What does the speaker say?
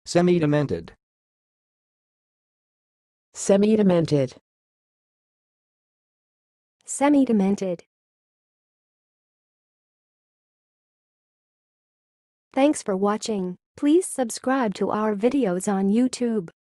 Semidemented. Semidemented. Semidemented. Thanks for watching. Please subscribe to our videos on YouTube.